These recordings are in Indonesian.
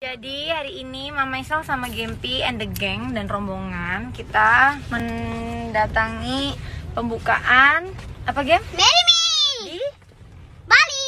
Jadi hari ini Mama Isel sama Gempi and the gang dan rombongan kita mendatangi pembukaan apa Gem? Marry Me Di Bali.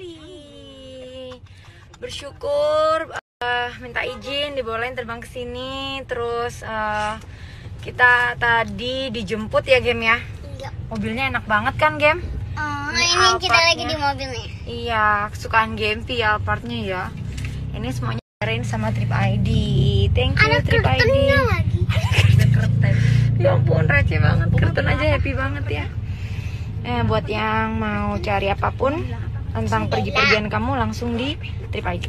Bersyukur minta izin dibolehin terbang ke sini. Terus kita tadi dijemput ya Gem ya. Iya. Mobilnya enak banget kan Gem? Ini kita lagi di mobilnya. Iya, kesukaan Gempi ya Alphardnya ya. Ini semuanya sama Trip ID. Thank you Trip ID. Lagi. Ada kerten. Ya ampun receh banget. Kerten aja happy banget ya. Buat yang mau cari apapun tentang pergi-pergian kamu langsung di Trip ID.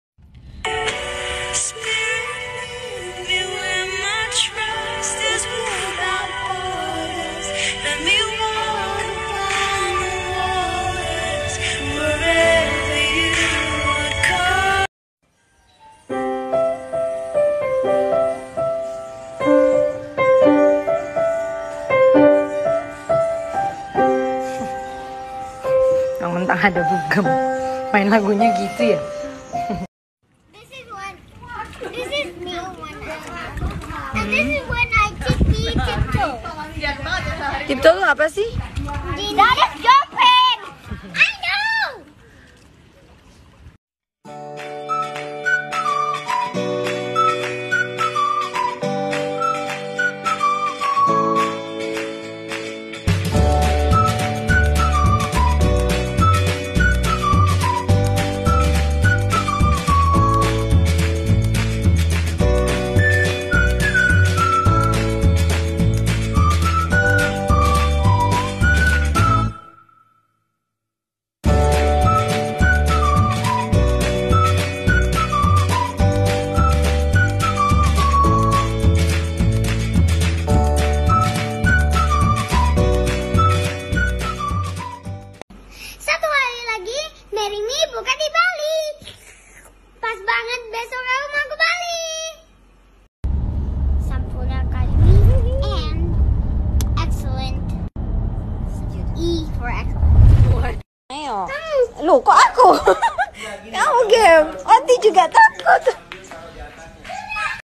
Mentang ada bugem, main lagunya gitu ya. This is me one. And this is when I tiptoe. Tiptoe itu apa sih? That is jumping. I know. Marry Me bukan di Bali. Pas banget besok aku mau ke Bali. Sempurna kali and excellent. E for excellent. Ayo. Loh kok aku? Kamu Gem. Oti juga takut.